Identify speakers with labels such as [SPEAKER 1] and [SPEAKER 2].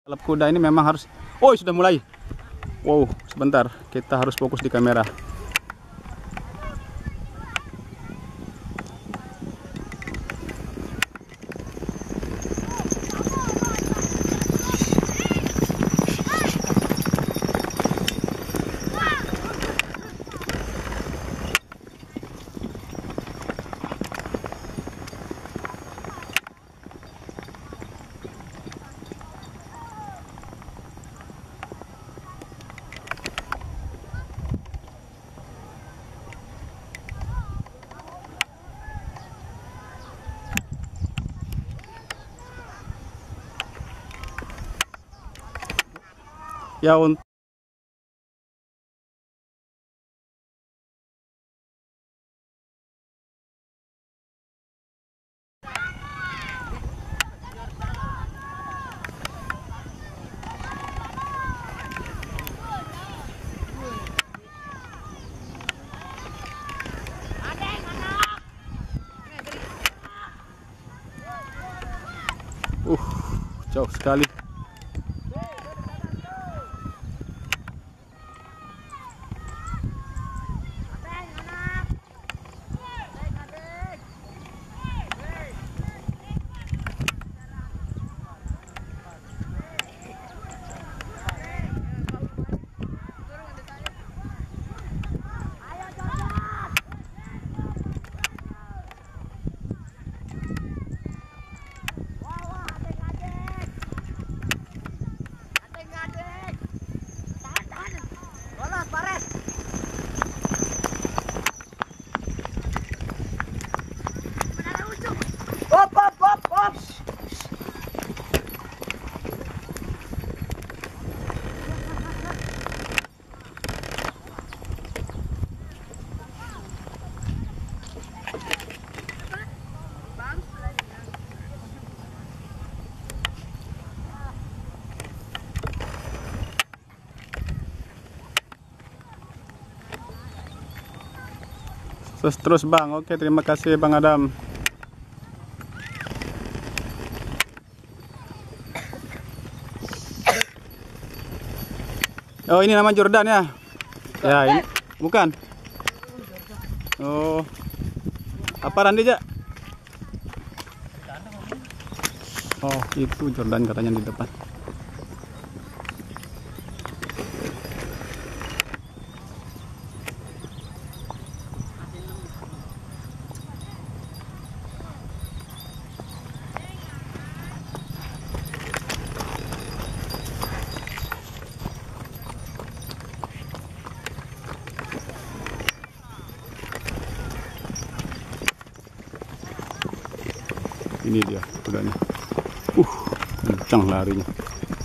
[SPEAKER 1] Balap kuda ini memang harus. Oh, sudah mulai. Wow, sebentar. Kita harus fokus di kamera. Ya, untuk jauh sekali. Terus Bang. Oke, terima kasih Bang Adam. Oh, ini nama Jordan ya? Ya, ini bukan. Oh. Apa Randi, Jak? Oh, itu Jordan katanya di depan. Ini dia kudanya. Kencang larinya.